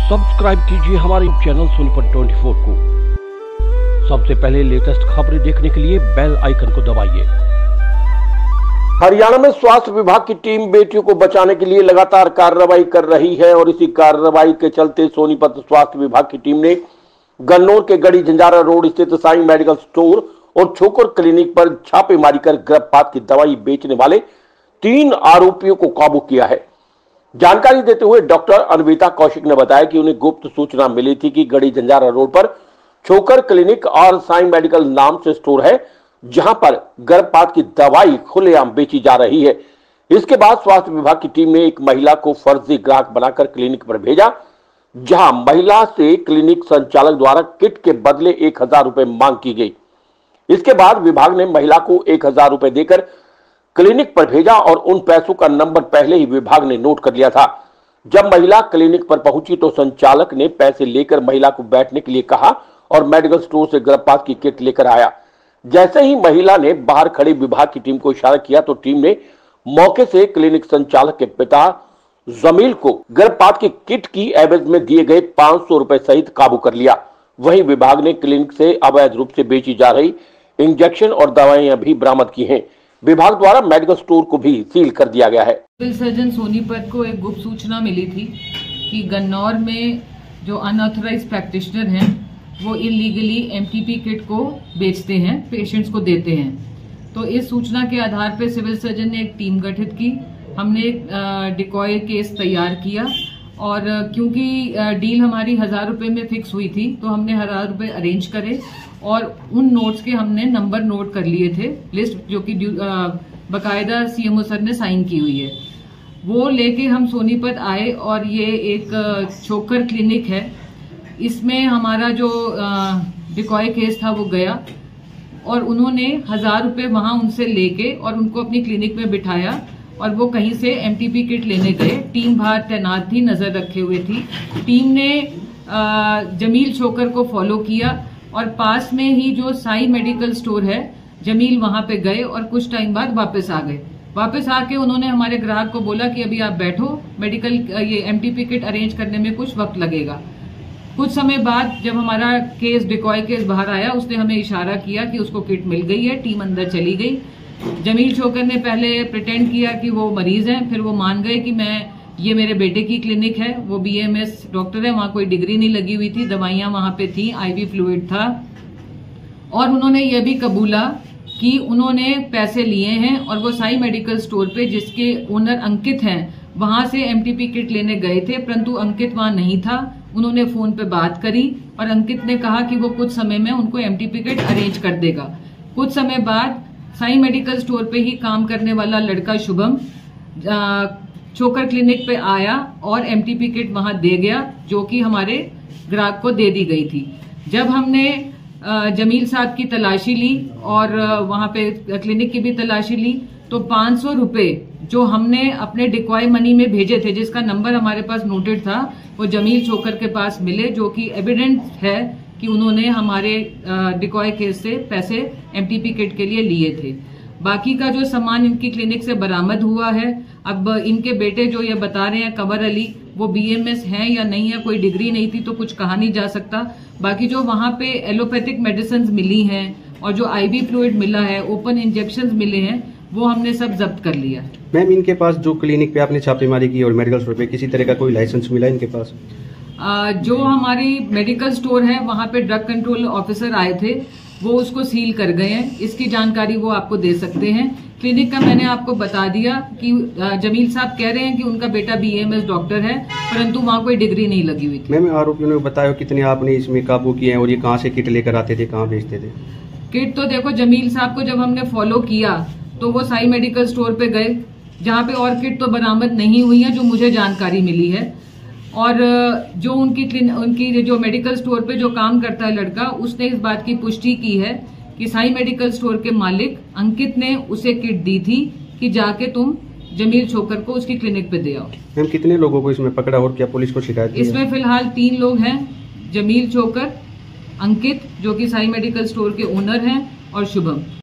Subscribe कीजिए हमारे channel Sonipat 24 को। सबसे पहले लेटेस्ट खबरें देखने के लिए बेल आइकन को दबाइए। हरियाणा में स्वास्थ्य विभाग की टीम बेटियों को बचाने के लिए लगातार कार्रवाई कर रही है और इसी कार्रवाई के चलते सोनीपत स्वास्थ्य विभाग की टीम ने गन्नौर के गढ़ी जंजारा रोड स्थित साई मेडिकल स्टोर और छोकर क्लिनिक पर छापेमारी कर गर्भपात की दवाई बेचने वाले 3 आरोपियों को काबू किया है। जानकारी देते हुए डॉक्टर अनविता कौशिक ने बताया कि उन्हें गुप्त सूचना मिली थी कि गढ़ी जंजारा रोड पर छोकर क्लिनिक और साई मेडिकल नाम से स्टोर है, जहां पर गर्भपात की दवाई खुलेआम बेची जा रही है। इसके बाद स्वास्थ्य विभाग की टीम ने एक महिला को फर्जी ग्राहक बनाकर क्लिनिक पर भेजा, जहां महिला से क्लिनिक संचालक द्वारा किट के बदले 1000 रुपए मांग की गई। इसके बाद विभाग ने महिला को 1000 रुपए देकर क्लिनिक पर भेजा और उन पैसों का नंबर पहले ही विभाग ने नोट कर लिया था। जब महिला क्लिनिक पर पहुंची तो संचालक ने पैसे लेकर महिला को बैठने के लिए कहा और मेडिकल स्टोर से गर्भपात की किट लेकर आया। जैसे ही महिला ने बाहर खड़ी विभाग की टीम को इशारा किया तो टीम ने मौके से क्लिनिक संचालक के पिता जमील को गर्भपात की किट की एवज में दिए गए 500 रुपए सहित काबू कर लिया। वहीं विभाग ने क्लिनिक से अवैध रूप से बेची जा रही इंजेक्शन और दवाइयां भी बरामद की हैं। विभाग द्वारा मेडिकल स्टोर को भी सील कर दिया गया है। सिविल सर्जन सोनीपत को एक गुप्त सूचना मिली थी कि गन्नौर में जो अनऑथराइज्ड प्रैक्टिशनर हैं वो इलीगली एमटीपी किट को बेचते हैं, पेशेंट्स को देते हैं। तो इस सूचना के आधार पर सिविल सर्जन ने एक टीम गठित की। हमने एक डिकॉय केस तैयार किया और क्योंकि डील हमारी 1000 रुपए में फिक्स हुई थी तो हमने 1000 रुपए अरेंज करे और उन नोट्स के हमने नंबर नोट कर लिए थे, लिस्ट जो कि बकायदा सीएमओ सर ने साइन की हुई है। वो लेके हम सोनीपत आए और ये एक छोकर क्लिनिक है, इसमें हमारा जो डिकॉय केस था वो गया और उन्होंने 1000 रुपए वहां उनसे लेके और उनको अपनी क्लिनिक में बिठाया और वो कहीं से एमटीपी किट लेने गए। टीम बाहर तैनात थी, नजर रखे हुए थी। टीम ने जमील छोकर को फॉलो किया और पास में ही जो साई मेडिकल स्टोर है जमील वहां पे गए और कुछ टाइम बाद वापस आ गए। वापस आके उन्होंने हमारे ग्राहक को बोला कि अभी आप बैठो, मेडिकल ये एमटीपी किट अरेंज करने में कुछ वक्त लगेगा। कुछ समय बाद जब हमारा केस डिकॉय केस बाहर आया उसने हमें इशारा किया कि उसको किट मिल गई है। टीम अंदर चली गई। जमील छोकर ने पहले प्रिटेंड किया कि वो मरीज हैं, फिर वो मान गए कि ये मेरे बेटे की क्लिनिक है, वो बीएमएस डॉक्टर है, वहां कोई डिग्री नहीं लगी हुई थी, दवाइयां वहां पे थी, आईवी फ्लूइड था। और उन्होंने ये भी कबूला कि उन्होंने पैसे लिए हैं और वो साई मेडिकल स्टोर पे जिसके ओनर अंकित हैं वहां से एमटीपी किट लेने गए थे, परंतु अंकित वहां नहीं था। उन्होंने फोन पे बात करी और अंकित ने कहा कि वो कुछ समय में उनको एमटीपी किट अरेंज कर देगा। कुछ समय बाद साई मेडिकल स्टोर पे ही काम करने वाला लड़का शुभम छोकर क्लिनिक पे आया और एमटीपी किट वहां दे गया, जो कि हमारे ग्राहक को दे दी गई थी। जब हमने जमील साहब की तलाशी ली और वहां पे क्लिनिक की भी तलाशी ली तो 500 रुपए जो हमने अपने डिकॉय मनी में भेजे थे, जिसका नंबर हमारे पास नोटेड था, वो जमील छोकर के पास मिले, जो कि एविडेंस है कि उन्होंने हमारे डिकॉय केस से पैसे एमटीपी किट के लिए लिए थे। बाकी का जो सामान इनकी क्लिनिक से बरामद हुआ है, अब इनके बेटे जो ये बता रहे हैं कंवर अली, वो बीएमएस हैं या नहीं है, कोई डिग्री नहीं थी तो कुछ कहा नहीं जा सकता। बाकी जो वहां पे एलोपैथिक मेडिसिन मिली हैं और जो आईवी फ्लूइड मिला है, ओपन इंजेक्शन मिले हैं, वो हमने सब जब्त कर लिया। मैम, इनके पास जो क्लिनिक पे आपने छापेमारी की और मेडिकल स्टोर पे किसी तरह का कोई लाइसेंस मिला इनके पास? जो हमारी मेडिकल स्टोर है वहां पे ड्रग कंट्रोल ऑफिसर आए थे, वो उसको सील कर गए हैं। इसकी जानकारी वो आपको दे सकते हैं। क्लिनिक का मैंने आपको बता दिया कि जमील साहब कह रहे हैं कि उनका बेटा बीएमएस डॉक्टर है, परंतु वहां कोई डिग्री नहीं लगी हुई थी। मैम, आरोपियों ने बताया कितने आपने इसमें काबू किए हैं और ये कहाँ से किट लेकर आते थे, कहाँ बेचते थे? किट तो देखो, जमील साहब को जब हमने फॉलो किया तो वो साई मेडिकल स्टोर पे गए, जहाँ पे और किट तो बरामद नहीं हुई है जो मुझे जानकारी मिली है। और जो उनकी जो मेडिकल स्टोर पे जो काम करता है लड़का, उसने इस बात की पुष्टि की है कि साई मेडिकल स्टोर के मालिक अंकित ने उसे किट दी थी कि जाके तुम जमील छोकर को उसकी क्लिनिक पे दे आओ। मैम, कितने लोगों को इसमें पकड़ा और क्या पुलिस को शिकायत की? इसमें फिलहाल 3 लोग हैं, जमील छोकर, अंकित जो कि साई मेडिकल स्टोर के ओनर हैं, और शुभम।